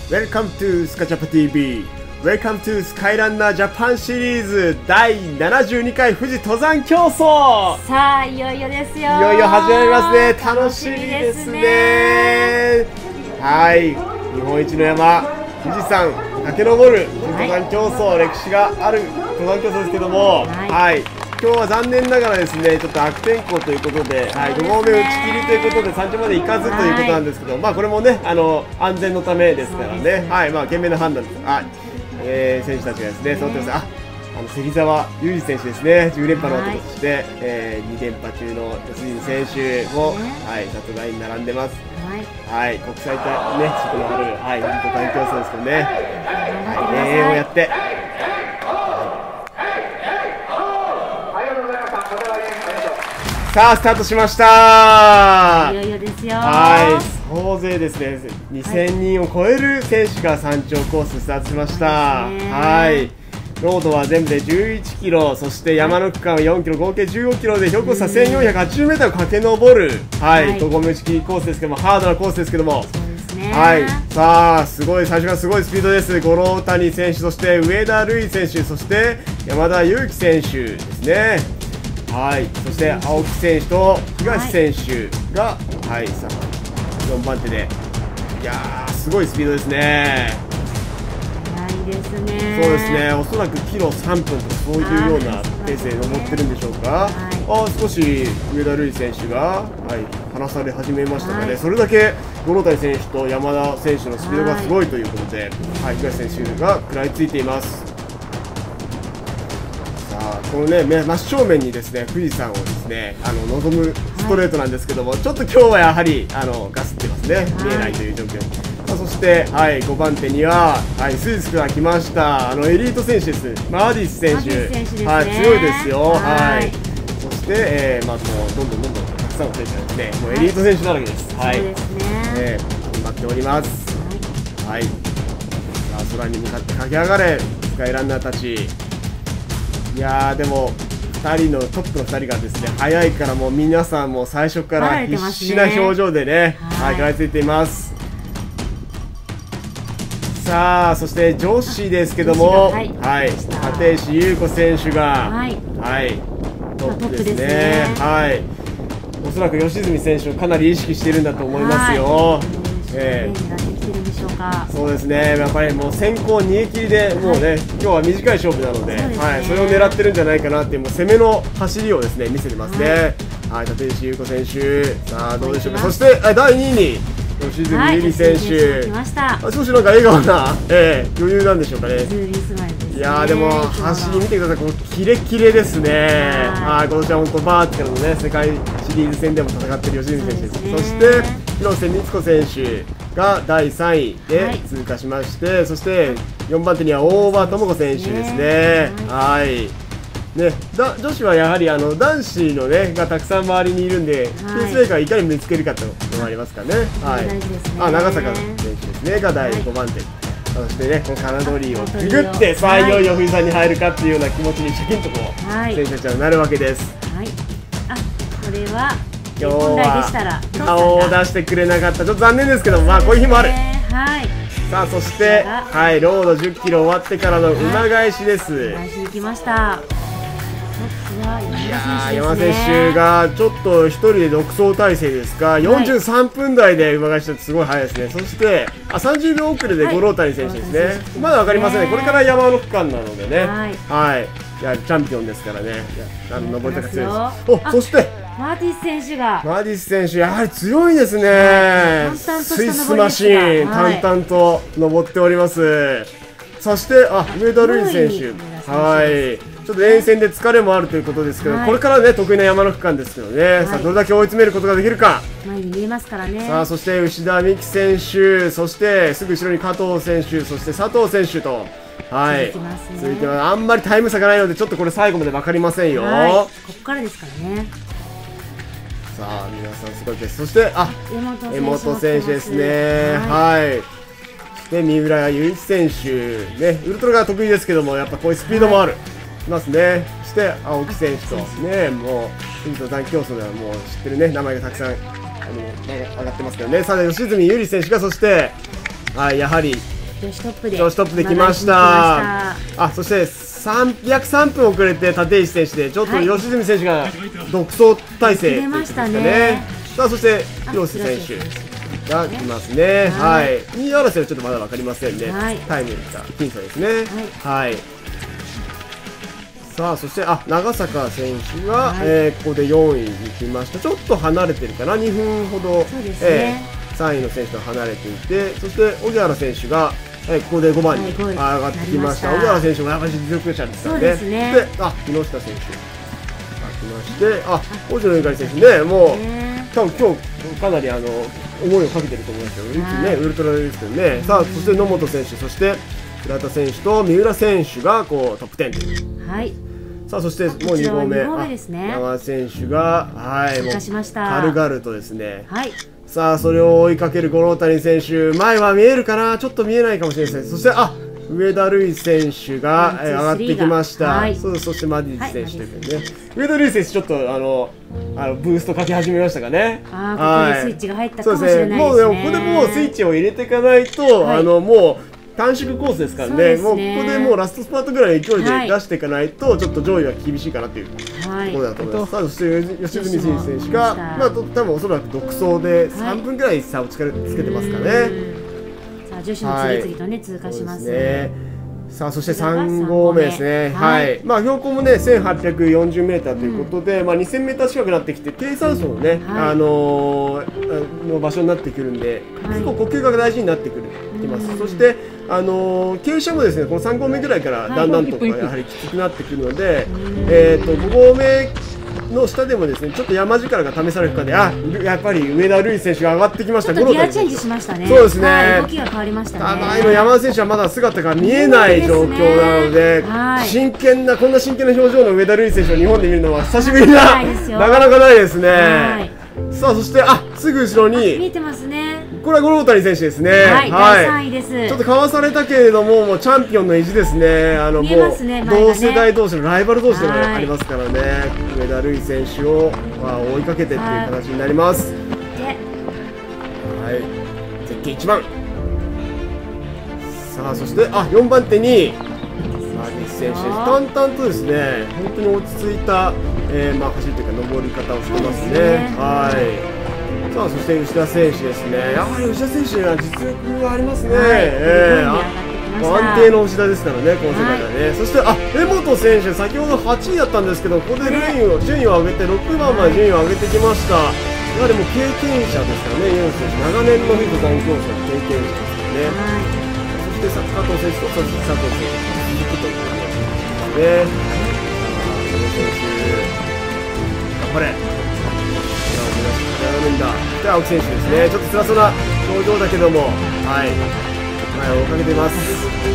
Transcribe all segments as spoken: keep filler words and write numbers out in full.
Welcome to スカチャパ ティーブイ Welcome to スカイランナージャパンシリーズだいななじゅうにかい富士登山競争。 さあいよいよですよ。 いよいよ始まりますね。楽しみですね。はい、日本一の山富士山駆け上る登山競争、はい、歴史がある登山競争ですけども、はい、はい、今日は残念ながらですね、ちょっと悪天候ということで、はい、ご合目打ち切りということで山頂まで行かずということなんですけど、はい、まあこれもね、あの安全のためですからね、はい、まあ賢明な判断です。あ、えー、選手たちがですね、そうです。あ、あの関澤優二選手ですね、じゅうれんぱの男として、はい、えー、にれんぱ中の吉住選手も、はい、里ラインに並んでます。はい、はい、国際大ね、地区のある、はい、登山競争ですけどね、はい、永遠をやって。さあスタートしました。 いよいよですよ。 はい、総勢ですねにせんにんを超える選手が山頂コーススタートしました。はい、ロードは全部でじゅういちキロ、そして山の区間はよんキロ、合計じゅうごキロで標高差せんよんひゃくはちじゅうメートルを駆け上る、はい、ご合目打ち切りコースですけども、ハードなコースですけども、はい、さあすごい、最初からすごいスピードです。五郎谷選手、そして上田瑠衣選手、そして山田裕貴選手ですね。はい、そして青木選手と東選手が、はい、さあよんばん手で、いやーすごいスピードですね。 いいですね。 そうですね、おそらくキロさんぷんとかそういうようなペースで登ってるんでしょうか。はい、あ少し上田瑠衣選手が、はい、離され始めましたかね。はい、それだけ五郎谷選手と山田選手のスピードがすごいということで、はい、東選手が食らいついています。このね、真正面にですね富士山をですねあの望むストレートなんですけども、はい、ちょっと今日はやはりあのガスってますね、はい、見えないという状況。まあ、そして、はい、ごばん手には、はい、スイスから来ましたあのエリート選手です、マーディス選手、ね、はい、強いですよ。はい、はい、そして、えーまあ、もうどんどんどんどんたくさんの選手がですね、もうエリート選手だらけです。はい、そうですね、えー、頑張っております。はい、はい、さあ空に向かって駆け上がれスカイランナーたち。いやーでもふたりのトップのふたりがですね速いから、もう皆さんも最初から必死な表情でね、はい、食らいついています。さあそして女子ですけども、はい、はい、立石優子選手が、はい、はい、トップですね。はい、おそらく吉住選手をかなり意識しているんだと思いますよ。えーそうですね、やっぱりもう先行逃げ切りで、もうね、はい、今日は短い勝負なので、そ、ね、はい、それを狙ってるんじゃないかなっていう、もう攻めの走りをですね見せてますね。はい、立石優子選手、さあどうでしょうか。そしてだいにいに吉住優里選手、はい、少しなんか笑顔な、えー、余裕なんでしょうかね。いやーでも走り見てください、このキレキレですね。はい、今年は本当バーティカルのね世界シリーズ戦でも戦っている吉住選手です。そして広瀬光子選手がだいさんいで通過しまして、はい、そしてよんばん手には大場智子選手ですね。はい、ね、だ女子はやはりあの男子のねがたくさん周りにいるんで、ペースメーカーをいかに見つけるかというのがありますかね。はい、あ長坂選手ですねがだいごばん手、そしてねこのカナドリーをくぐって、さあいよいよ富士山に入るかっていうような気持ちにシャキンとこう、はい、選手たちはなるわけです。 はい、あこれは今日は顔を出してくれなかった、ちょっと残念ですけど、まあこういう日もある。はい、さあそしてはいロードじゅっキロ終わってからの馬返しです。 馬返しに来ました。 いやー山選手がちょっと一人で独走態勢ですが、よんじゅうさんぷん台で馬返しってすごい速いですね。そしてあさんじゅうびょう遅れで五郎谷選手ですね。まだ分かりませんね、これから山の区間なのでね。はい、いやチャンピオンですからね、登り方強いです。おそしてマーティス選手がマーティス選手やはり強いですね。スイスマシーン淡々と登っております。そしてあ上田瑠衣選手、はいちょっと連戦で疲れもあるということですけど、はい、これからね得意な山の区間ですけどね、はい、さあどれだけ追い詰めることができるか。 前に見えますからね。 さあそして牛田美希選手、そしてすぐ後ろに加藤選手、そして佐藤選手と、はい、続いてはあんまりタイム差がないのでちょっとこれ最後まで分かりませんよ。 はい、ここからですからね。 さあ皆さんすごいです。そしてあ江本選手ですね。はい、はい、で三浦雄一選手ね、ウルトラが得意ですけどもやっぱこういうスピードもある、はい、いますね。そして青木選手とね、もう富士登山競争ではもう知ってるね名前がたくさんあの上がってますけどね。さあ吉住優里選手がそして、はい、やはり女子トップで女子トップで来ました。あ、そして約さんぷん遅れて立石選手でちょっと吉住選手が独走態勢出ましたね。 さあそして広瀬選手が来ますね。はい。にい争いはちょっとまだ分かりませんね。タイムが僅差ですね。はい。さあそしてあ長坂選手がえここでよんいに来ました。ちょっと離れてるかな、にふんほどさんいの選手と離れていて、そして荻原選手がはい、ここでごばんに上がってきました。荻原選手もやっぱり実力者ですからね。で、あ、木下選手が来まして、あ、大城ゆかり選手ね、もう多分今日かなりあの思いをかけてると思いますよ。いつね、ウルトラですけどね。さあ、そして野本選手、そして倉田選手と三浦選手がこうトップじゅう。はい。さあ、そしてもうにごうめ、長選手がはいもう軽々とですね。はい。さあそれを追いかける五郎谷選手、前は見えるかな、ちょっと見えないかもしれないですね。そしてあ上田瑠衣選手が上がってきました。はい、そうそしてマディッチ選手ということで、ね、上田瑠衣選手ちょっとあのあのブーストかけ始めましたかね。 ああ、ここでスイッチが入ったかもしれないですね。 もうでもここでもうスイッチを入れていかないと、はい、あのもう短縮コースですからね、もうここでもうラストスパートぐらいの勢いで出していかないと、ちょっと上位は厳しいかなというところだと思います。さあそして吉住選手が、まあ多分おそらく独走でさんぷんぐらい差をつけてますかね。 さあ女子も次々とね通過しますね。さあそしてさんごうめですね。はい。まあ標高もねせんはっぴゃくよんじゅうメーターということで、まあにせんメーター近くなってきて低酸素のねあのの場所になってくるんで、結構呼吸が大事になってくるきます。そしてあのー、傾斜もですねこのさんごうめぐらいからだんだんとやはりきつくなってくるので、えー、とごごうめの下でもですねちょっと山力が試されるかで、あやっぱり上田瑠衣選手が上がってきました。 ちょっとギアチェンジしましたね。 そうですね、はい、 動きが変わりましたね。 ただの山田選手はまだ姿が見えない状況なので、はい、真剣なこんな真剣な表情の上田瑠衣選手を日本で見るのは久しぶりななかなかないですね。はい、さあそしてあすぐ後ろに見えてますね。 これは五郎谷選手ですね。 はい、だいさんいです。 ちょっとかわされたけれども、もうチャンピオンの意地ですね。あのもう同世代同士のライバル同士でもありますからね。上田瑠衣選手をまあ追いかけてっていう形になります。はい。絶景いちばん。さあそしてあよんばんてにマディス選手です。淡々とですね、本当に落ち着いた、えー、まあ走りというか登り方をしてますね。はい。さあそして吉田選手ですね。やはり吉田選手は実力がありますね。ええ安定の吉田ですからね、この世界ではね。そしてあ江本選手先ほどはちいだったんですけど、ここで順位を順位を上げてろくばんまで順位を上げてきました。やはりもう経験者ですからね、江本選手長年の水残業者の経験者ですからね。そして加藤選手と佐藤選手続くということですね。佐藤選手頑張れ。で青木選手ですね、ちょっと辛そうな表情だけども、はい、前を追いかけています。さ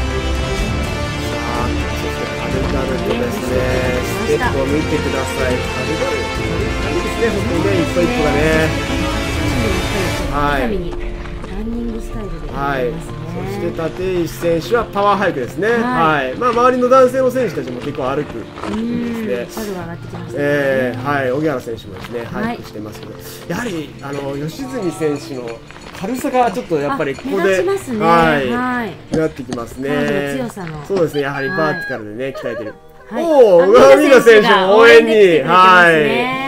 あ、そしてカルガルとですね、ステップを見てください。カルガル、いいですね、本当にね、一歩一歩がね。はい。ランニングスタイルではい。そして立石選手はパワーハイクですね。はい。まあ周りの男性の選手たちも結構歩くですね。ええはい。荻原選手もですね、ハイクしてますけど、やはりあの吉住選手の軽さがちょっとやっぱりここではいなってきますね。そうですね。やはりバーティカルでね鍛えてる。おお、上村選手も応援にはい。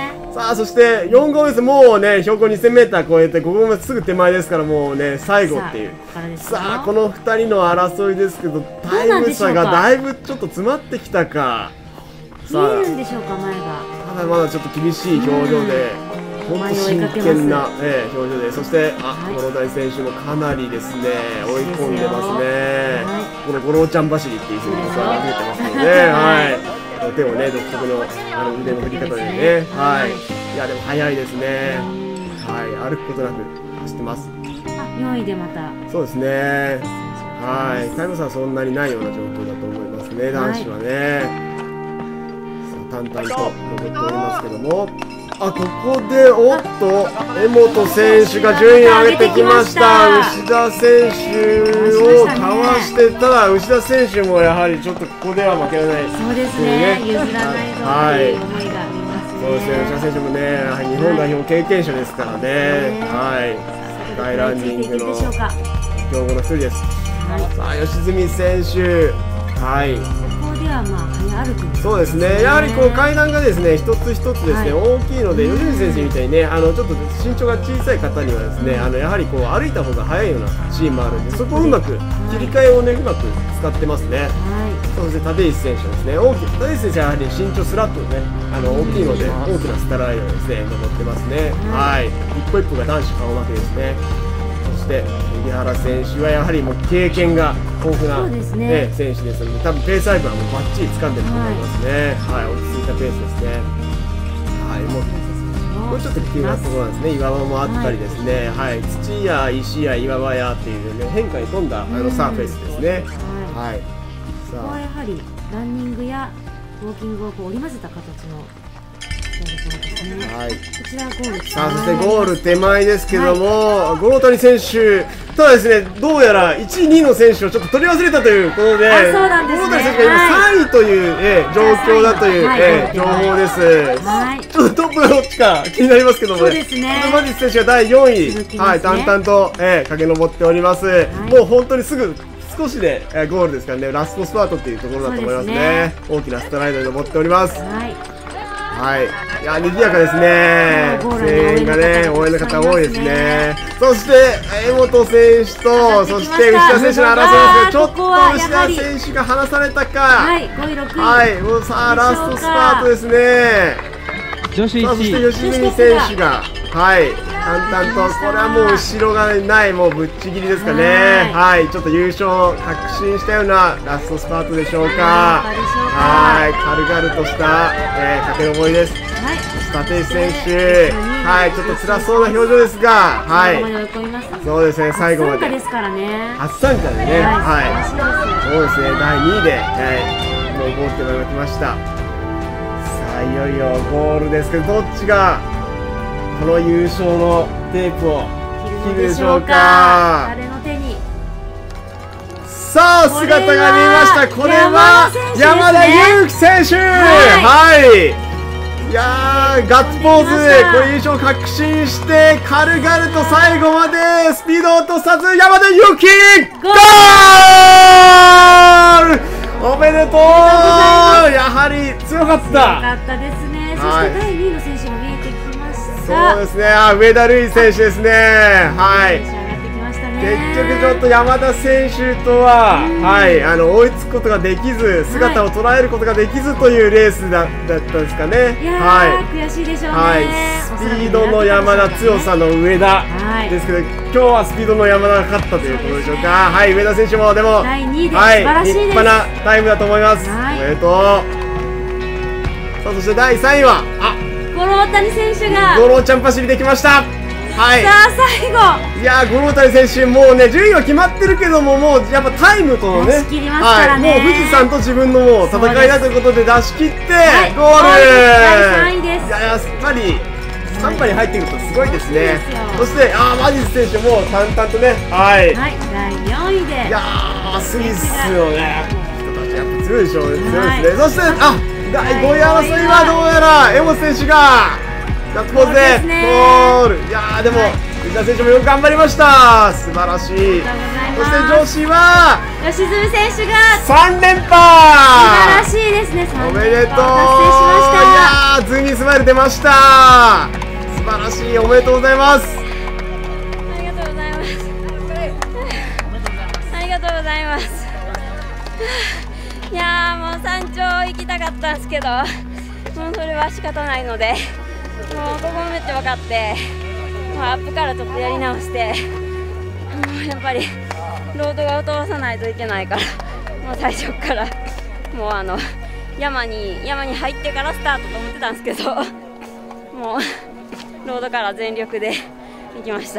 さあそしてよんごうめです。もうね標高にせんメーター超えてごごうめすぐ手前ですから、もうね最後っていう。さあこのふたりの争いですけど、タイム差がだいぶちょっと詰まってきたか。 見えるんでしょうか前が。 ただまだちょっと厳しい表情で、本当真剣な、えー、表情で、そしてあ五郎谷選手もかなりですね追い込んでますね。この五郎ちゃん走りっていうふうに僕は見えてますので、はい。手をね独特のあの腕の振り方でね、はい、いやでも速いですね。はい、歩くことなく走ってます。 あ、よんいでまた。 そうですね。はい、タイム差はそんなにないような状況だと思いますね。男子はね。さあ淡々と登っておりますけども、あここでおっと江本選手が順位を上げてきました。牛田選手をかわして、ただ牛田選手もやはりちょっとここでは負けられない。 そうですね。譲らないぞという思いがありますね。 そうですね。牛田選手もね日本代表経験者ですからね。はい。世界ランニングの強豪の一人です。 さあ吉住選手、はい。 ここではまあ早歩く。 そうですね。やはりこう階段がですね一つ一つですね、大きいので吉住選手みたいにねあのちょっと身長が小さい方にはですねあのやはりこう歩いた方が速いようなシーンもあるんでそこをうまく切り替えをねうまく使ってますね。そして立石選手ですね。大きい立石選手はやはり身長スラッとねあの大きいので大きなスタライドをですね登ってますね。はい。一歩一歩が男子顔負けですね。そして荻原選手はやはりもう経験が豊富な、ね、選手ですので多分ペース配分はもうバッチリ掴んでると思いますね。はい、はい、落ち着いたペースですね。はい、もうこれちょっと急なところなんですね。岩場もあったりですね、はい、はい、土や石や岩場やっていうね変化に富んだあのサーフェイスですね。はい、はい、 さあここはやはりランニングやウォーキングをこう織り交ぜた形のはい、こちらゴール。 さあそしてゴール手前ですけども、はい、五谷選手ただですねどうやらいち、にの選手をちょっと取り忘れたということで、 五谷選手が今さんいという、えー、状況だという、はい、えー、情報です。はい、ちょっとトップがどっちか気になりますけどもね。そうですね。マジス選手がだいよんい、ね、はい、淡々と、えー、駆け上っております。はい、もう本当にすぐ少しで、えー、ゴールですからねラストスパートっていうところだと思いますね。ね大きなストライドに登っております。はいはい、いや賑やかですね。声援がね、応援の方多いですね。そして江本選手とそして内田選手の争いですけど、ちょっと内田選手が離されたか。はい、ごいろくい。はい、もうさあラストスパートですね。女子いちい。さあそして吉住選手がはい淡々とこれはもう後ろがないもうぶっちぎりですかね。はい、ちょっと優勝確信したようなラストスパートでしょうか。はい、軽々とした、えー、駆け上りです。はい、立石選手、はい、ちょっと辛そうな表情ですが、はい、そうですね、最後まで。初参加ですからね。初参加でね、はい、そうですね、だいにいで、はい、もうゴールテーマが来ました。さあ、いよいよゴールですけど、どっちがこの優勝のテープを切るでしょうか。誰の手に。さあ姿が見えました。これは山田裕貴選手。はい。いやーガッツポーズでこれ優勝確信して軽々と最後までスピードを落とさず山田裕貴ゴール。おめでとう。やはり強かった。強かったですね。そしてだいにいの選手も見えてきました。そうですね。あ上田瑠衣選手ですね。はい。結局ちょっと山田選手とは、はい、あの追いつくことができず姿を捉えることができずというレースだったですかね。はい、悔しいでしょうね。はい、スピードの山田、強さの上田ですけど、今日はスピードの山田が勝ったということでしょうか。はい、上田選手もでも、はい、立派なタイムだと思います。おめでとう。さあそしてだいさんいはあ五郎谷選手が五郎ちゃん走りできました。はい、さあ最後いやー五郎谷選手もうね順位は決まってるけどももうやっぱタイムとのね、はい、もう富士山と自分のもう戦いだということで出し切って、はい、ゴールだいさんいです。いややっぱりさんばに入ってくるとすごいですね。そしてあーマジス選手も淡々とねはい、はい、だいよんいでいやースイスのね人たちやっぱ強いでしょうね。強いですね。そしてあだいごい争いはどうやら江本選手がガッツポーズでゴール。いやーでも内田選手もよく頑張りました。素晴らしい。そして女子は吉住選手がさんれんぱ素晴らしいですね。おめでとう。達成しました。いやーズーミースマイル出ました。素晴らしい。おめでとうございます。ありがとうございます。ありがとうございます。いやーもう山頂行きたかったんですけどもうそれは仕方ないのでもうここめっちゃ分かって、もうアップからちょっとやり直して、もうやっぱりロードが通さないといけないから、もう最初からもうあの山に山に入ってからスタートと思ってたんですけど、もうロードから全力で行きました。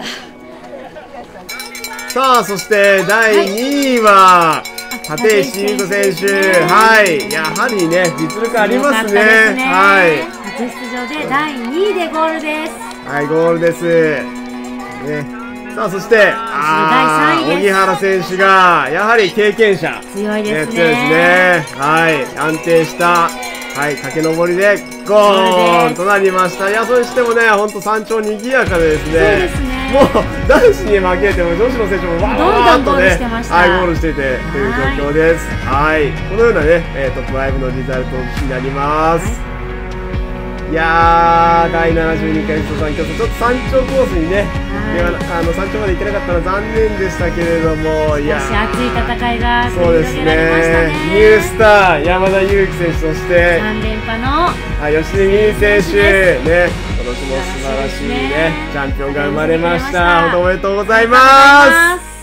さあそしてだいにいは、はい、立石優子選手、はい、やはりね実力ありますね。はい。初出場でだいにいでゴールです。はい、ゴールです。ね、さあそしてあー荻原選手がやはり経験者強いですね。強いですね。はい、安定したはい駆け上りでゴールとなりました。いやそれしてもね本当山頂賑やかでですね。そうですね。 もう男子に負けても女子の選手もわーわーっとね、はい、ゴールしていてという状況です。はい、このようなね、えー、トップファイブのリザルトになります。はい、いやー、だいななじゅうにかい登山競争、ちょっと山頂コースにね、あの山頂まで行けなかったのは残念でしたけれども、いや熱い戦いが繰り広げられましたね。ニュースター山田裕貴選手、そしてさん連覇の吉根美選手ね、今年も素晴らしいねチャンピオンが生まれました。本当おめでとうございます。